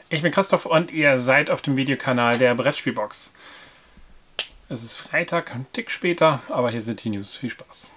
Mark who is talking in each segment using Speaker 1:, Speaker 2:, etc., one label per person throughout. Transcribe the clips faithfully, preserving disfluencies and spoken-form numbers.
Speaker 1: Ich bin Christoph und ihr seid auf dem Videokanal der Brettspielbox. Es ist Freitag, ein Tick später, aber hier sind die News. Viel Spaß!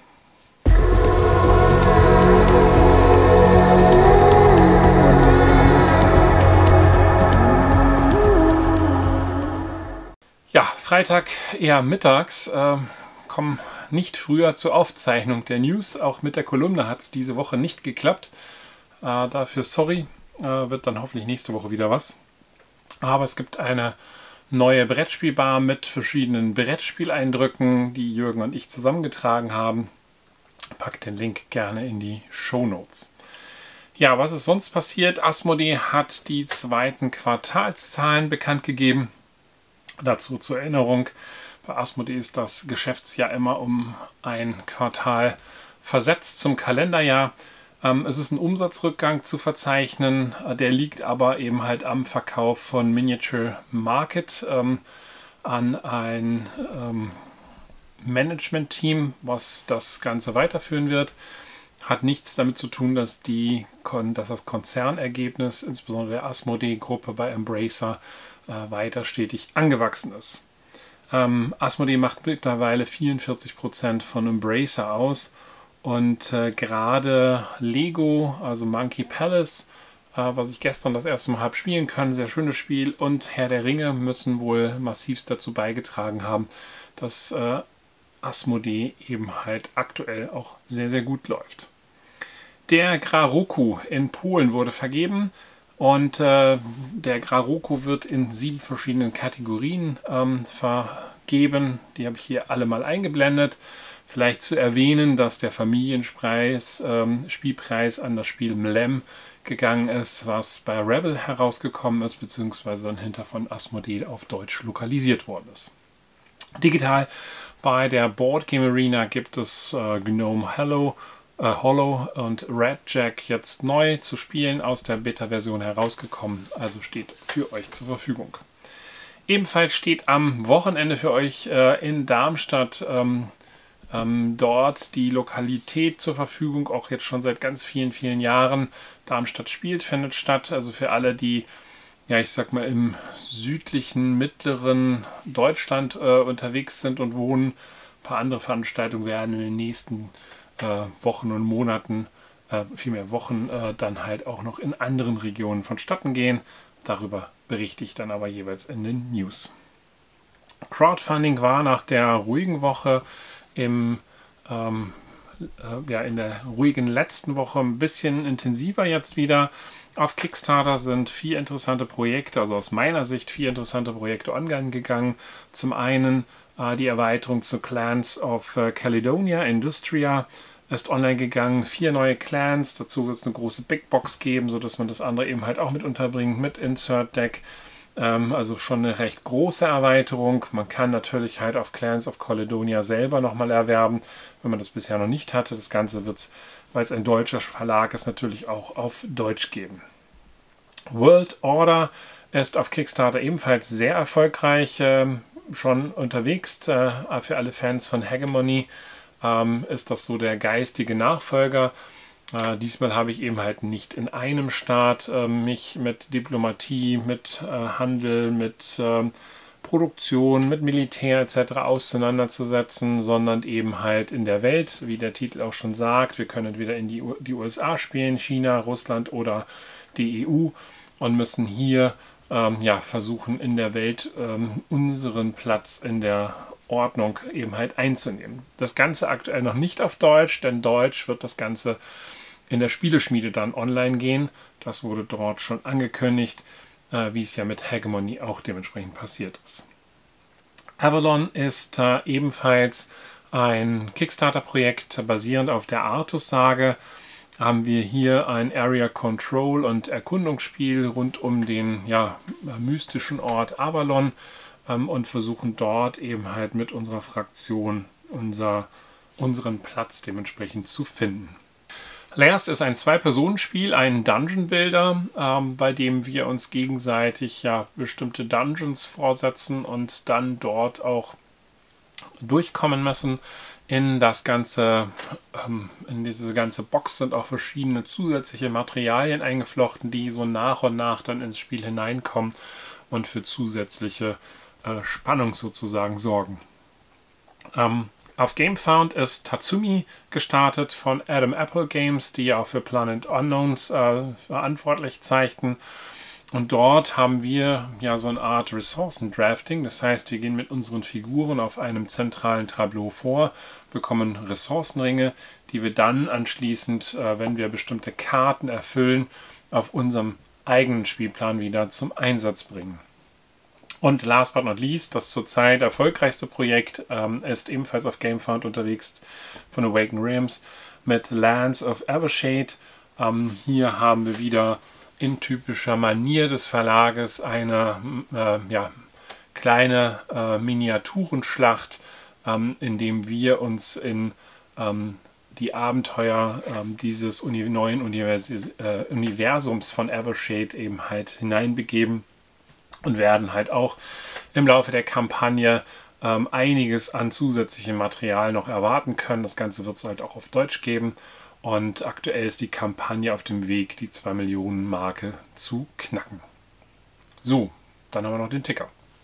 Speaker 1: Ja, Freitag eher mittags, äh, kommen nicht früher zur Aufzeichnung der News. Auch mit der Kolumne hat es diese Woche nicht geklappt. Äh, dafür sorry. Wird dann hoffentlich nächste Woche wieder was. Aber es gibt eine neue Brettspielbar mit verschiedenen Brettspieleindrücken, die Jürgen und ich zusammengetragen haben. Packt den Link gerne in die Shownotes. Ja, was ist sonst passiert? Asmodee hat die zweiten Quartalszahlen bekannt gegeben. Dazu zur Erinnerung, bei Asmodee ist das Geschäftsjahr immer um ein Quartal versetzt zum Kalenderjahr. Ähm, es ist ein Umsatzrückgang zu verzeichnen, der liegt aber eben halt am Verkauf von Miniature Market ähm, an ein ähm, Management-Team, was das Ganze weiterführen wird. Hat nichts damit zu tun, dass, die, dass das Konzernergebnis, insbesondere der Asmodee-Gruppe bei Embracer, äh, weiter stetig angewachsen ist. Ähm, Asmodee macht mittlerweile vierundvierzig Prozent von Embracer aus. Und äh, gerade Lego, also Monkey Palace, äh, was ich gestern das erste Mal habe spielen können, sehr schönes Spiel, und Herr der Ringe müssen wohl massivst dazu beigetragen haben, dass äh, Asmodee eben halt aktuell auch sehr, sehr gut läuft. Der Graroku in Polen wurde vergeben und äh, der Graroku wird in sieben verschiedenen Kategorien ähm, vergeben. Die habe ich hier alle mal eingeblendet. Vielleicht zu erwähnen, dass der Familienpreis, ähm, Spielpreis an das Spiel Mlem gegangen ist, was bei Rebel herausgekommen ist, beziehungsweise dann hinter von Asmodee auf Deutsch lokalisiert worden ist. Digital bei der Board Game Arena gibt es äh, Gnome Hello, äh, Hollow und Red Jack jetzt neu zu spielen, aus der Beta-Version herausgekommen, also steht für euch zur Verfügung. Ebenfalls steht am Wochenende für euch äh, in Darmstadt ähm, Ähm, dort die Lokalität zur Verfügung, auch jetzt schon seit ganz vielen, vielen Jahren. Darmstadt spielt, findet statt. Also für alle, die, ja, ich sag mal, im südlichen, mittleren Deutschland äh, unterwegs sind und wohnen. Ein paar andere Veranstaltungen werden in den nächsten äh, Wochen und Monaten, äh, vielmehr Wochen, äh, dann halt auch noch in anderen Regionen vonstatten gehen. Darüber berichte ich dann aber jeweils in den News. Crowdfunding war nach der ruhigen Woche Im, ähm, äh, ja, in der ruhigen letzten Woche ein bisschen intensiver jetzt wieder. Auf Kickstarter sind vier interessante Projekte, also aus meiner Sicht vier interessante Projekte online gegangen. Zum einen äh, die Erweiterung zu Clans of äh, Caledonia, Industria, ist online gegangen. Vier neue Clans, dazu wird es eine große Big Box geben, sodass man das andere eben halt auch mit unterbringt, mit Insert Deck. Also schon eine recht große Erweiterung. Man kann natürlich halt auf Clans of Caledonia selber nochmal erwerben, wenn man das bisher noch nicht hatte. Das Ganze wird es, weil es ein deutscher Verlag ist, natürlich auch auf Deutsch geben. World Order ist auf Kickstarter ebenfalls sehr erfolgreich, äh, schon unterwegs. Äh, für alle Fans von Hegemony ähm, ist das so der geistige Nachfolger. Uh, diesmal habe ich eben halt nicht in einem Staat äh, mich mit Diplomatie, mit äh, Handel, mit äh, Produktion, mit Militär et cetera auseinanderzusetzen, sondern eben halt in der Welt, wie der Titel auch schon sagt. Wir können entweder in die, U die U S A spielen, China, Russland oder die E U und müssen hier ähm, ja, versuchen, in der Welt ähm, unseren Platz in der Ordnung eben halt einzunehmen. Das Ganze aktuell noch nicht auf Deutsch, denn Deutsch wird das Ganze in der Spieleschmiede dann online gehen. Das wurde dort schon angekündigt, äh, wie es ja mit Hegemony auch dementsprechend passiert ist. Avalon ist äh, ebenfalls ein Kickstarter-Projekt basierend auf der Artus-Sage. Haben wir hier ein Area Control und Erkundungsspiel rund um den ja, mystischen Ort Avalon ähm, und versuchen dort eben halt mit unserer Fraktion unser, unseren Platz dementsprechend zu finden. Last ist ein Zwei-Personen-Spiel, ein Dungeon-Builder, ähm, bei dem wir uns gegenseitig ja bestimmte Dungeons vorsetzen und dann dort auch durchkommen müssen. In das ganze, ähm, in diese ganze Box sind auch verschiedene zusätzliche Materialien eingeflochten, die so nach und nach dann ins Spiel hineinkommen und für zusätzliche äh, Spannung sozusagen sorgen. Ähm, auf GameFound ist Tatsumi gestartet von Adam Apple Games, die ja auch für Planet Unknowns äh, verantwortlich zeigten. Und dort haben wir ja so eine Art Ressourcendrafting. Das heißt, wir gehen mit unseren Figuren auf einem zentralen Tableau vor, bekommen Ressourcenringe, die wir dann anschließend, äh, wenn wir bestimmte Karten erfüllen, auf unserem eigenen Spielplan wieder zum Einsatz bringen. Und last but not least, das zurzeit erfolgreichste Projekt ähm, ist ebenfalls auf GameFound unterwegs von Awaken Realms mit Lands of Evershade. Ähm, hier haben wir wieder in typischer Manier des Verlages eine äh, ja, kleine äh, Miniaturenschlacht, ähm, in dem wir uns in ähm, die Abenteuer ähm, dieses Uni neuen Univers äh, Universums von Evershade eben halt hineinbegeben und werden halt auch im Laufe der Kampagne ähm, einiges an zusätzlichem Material noch erwarten können. Das Ganze wird es halt auch auf Deutsch geben. Und aktuell ist die Kampagne auf dem Weg, die zwei Millionen Marke zu knacken. So, dann haben wir noch den Ticker.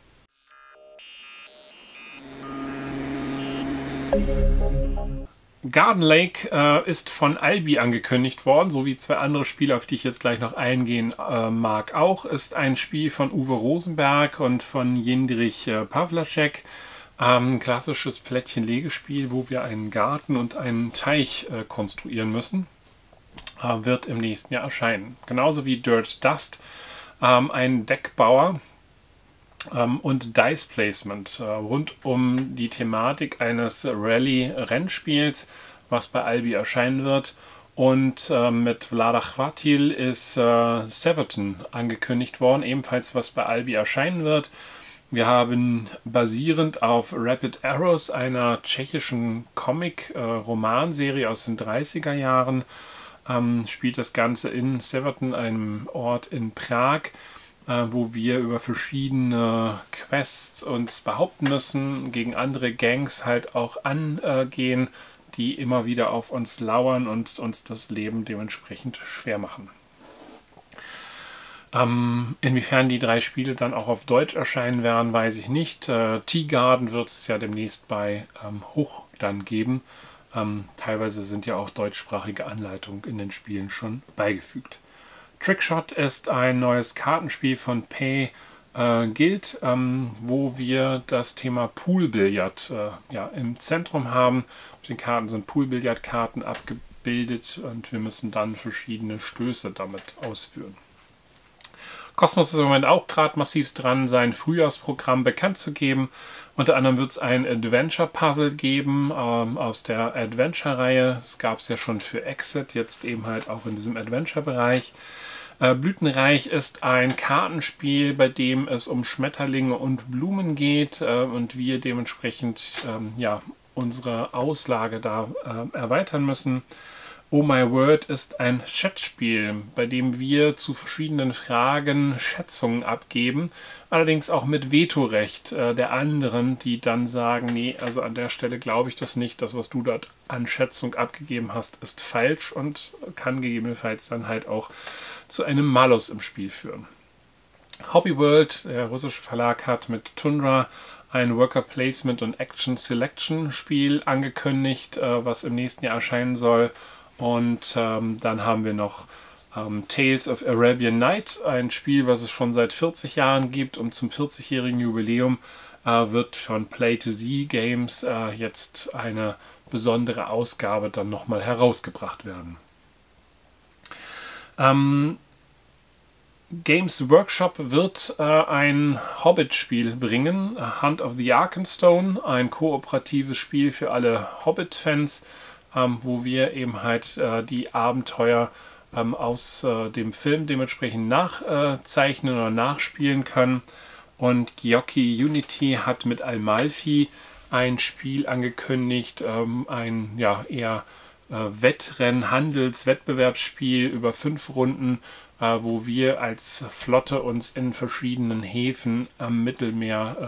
Speaker 1: Garden Lake äh, ist von Albi angekündigt worden, sowie zwei andere Spiele, auf die ich jetzt gleich noch eingehen äh, mag auch. Ist ein Spiel von Uwe Rosenberg und von Jindrich äh, Pawlacek. Ähm, klassisches Plättchen-Legespiel, wo wir einen Garten und einen Teich äh, konstruieren müssen, äh, wird im nächsten Jahr erscheinen. Genauso wie Dirt Dust, ähm, ein Deckbauer ähm, und Dice Placement äh, rund um die Thematik eines Rallye-Rennspiels, was bei Albi erscheinen wird. Und äh, mit Vlada Chvátil ist äh, Severton angekündigt worden, ebenfalls was bei Albi erscheinen wird. Wir haben basierend auf Rapid Arrows, einer tschechischen Comic-Romanserie aus den dreißiger Jahren, ähm, spielt das Ganze in Severton, einem Ort in Prag, äh, wo wir über verschiedene Quests uns behaupten müssen, gegen andere Gangs halt auch angehen, die immer wieder auf uns lauern und uns das Leben dementsprechend schwer machen. Ähm, inwiefern die drei Spiele dann auch auf Deutsch erscheinen werden, weiß ich nicht. Äh, Teagarden wird es ja demnächst bei ähm, Hoch dann geben. Ähm, teilweise sind ja auch deutschsprachige Anleitungen in den Spielen schon beigefügt. Trickshot ist ein neues Kartenspiel von Pay äh, Guild, ähm, wo wir das Thema Poolbillard äh, ja, im Zentrum haben. Auf den Karten sind Poolbillardkarten abgebildet und wir müssen dann verschiedene Stöße damit ausführen. Kosmos ist im Moment auch gerade massiv dran, sein Frühjahrsprogramm bekannt zu geben. Unter anderem wird es ein Adventure-Puzzle geben ähm, aus der Adventure-Reihe. Das gab es ja schon für Exit, jetzt eben halt auch in diesem Adventure-Bereich. Äh, Blütenreich ist ein Kartenspiel, bei dem es um Schmetterlinge und Blumen geht äh, und wir dementsprechend ähm, ja, unsere Auslage da äh, erweitern müssen. Oh My Word ist ein Schätzspiel, bei dem wir zu verschiedenen Fragen Schätzungen abgeben, allerdings auch mit Vetorecht äh, der anderen, die dann sagen, nee, also an der Stelle glaube ich das nicht, das, was du dort an Schätzung abgegeben hast, ist falsch und kann gegebenenfalls dann halt auch zu einem Malus im Spiel führen. Hobby World, der russische Verlag, hat mit Tundra ein Worker Placement und Action Selection Spiel angekündigt, äh, was im nächsten Jahr erscheinen soll. Und ähm, dann haben wir noch ähm, Tales of Arabian Night, ein Spiel, was es schon seit vierzig Jahren gibt und zum vierzigjährigen Jubiläum äh, wird von Play to Z Games äh, jetzt eine besondere Ausgabe dann nochmal herausgebracht werden. Ähm, Games Workshop wird äh, ein Hobbit-Spiel bringen, Hunt of the Arkenstone, ein kooperatives Spiel für alle Hobbit-Fans, ähm, wo wir eben halt äh, die Abenteuer ähm, aus äh, dem Film dementsprechend nachzeichnen oder nachspielen können. Und Giochi Unity hat mit Amalfi ein Spiel angekündigt, ähm, ein ja, eher äh, Wettrennen-, Handels-, Wettbewerbsspiel über fünf Runden, äh, wo wir als Flotte uns in verschiedenen Häfen am Mittelmeer ähm,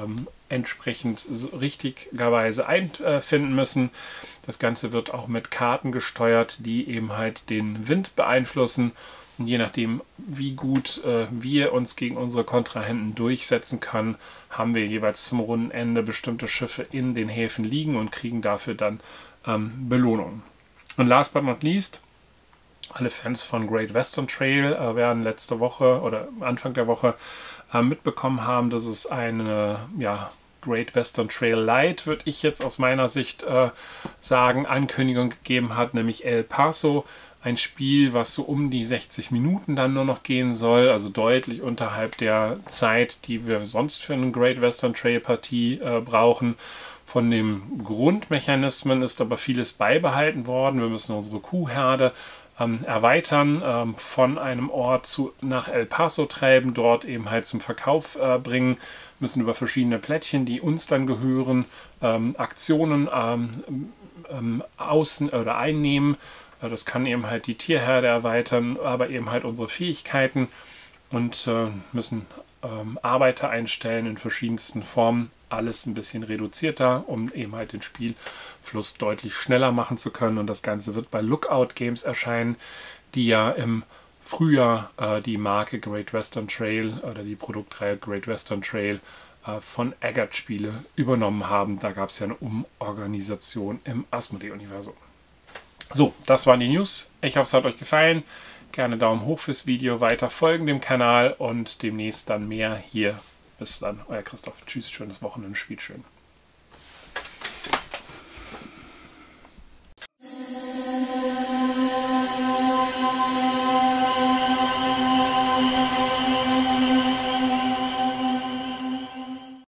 Speaker 1: entsprechend richtigerweise einfinden müssen. Das Ganze wird auch mit Karten gesteuert, die eben halt den Wind beeinflussen. Und je nachdem, wie gut äh, wir uns gegen unsere Kontrahenten durchsetzen können, haben wir jeweils zum Rundenende bestimmte Schiffe in den Häfen liegen und kriegen dafür dann ähm, Belohnungen. Und last but not least, alle Fans von Great Western Trail äh, werden letzte Woche oder Anfang der Woche äh, mitbekommen haben, dass es eine ja, Great Western Trail Light, würde ich jetzt aus meiner Sicht äh, sagen, Ankündigung gegeben hat, nämlich El Paso. Ein Spiel, was so um die sechzig Minuten dann nur noch gehen soll, also deutlich unterhalb der Zeit, die wir sonst für eine Great Western Trail Partie äh, brauchen. Von den Grundmechanismen ist aber vieles beibehalten worden. Wir müssen unsere Kuhherde ähm, erweitern, ähm, von einem Ort zu, nach El Paso treiben, dort eben halt zum Verkauf äh, bringen, müssen über verschiedene Plättchen, die uns dann gehören, ähm, Aktionen ähm, ähm, außen oder einnehmen. Das kann eben halt die Tierherde erweitern, aber eben halt unsere Fähigkeiten und äh, müssen ähm, Arbeiter einstellen in verschiedensten Formen. Alles ein bisschen reduzierter, um eben halt den Spielfluss deutlich schneller machen zu können. Und das Ganze wird bei Lookout Games erscheinen, die ja im Frühjahr äh, die Marke Great Western Trail oder die Produktreihe Great Western Trail äh, von Aggert Spiele übernommen haben. Da gab es ja eine Umorganisation im Asmodee-Universum. So, das waren die News. Ich hoffe, es hat euch gefallen. Gerne Daumen hoch fürs Video, weiter folgen dem Kanal und demnächst dann mehr hier. Bis dann, euer Christoph. Tschüss, schönes Wochenende, spielt schön.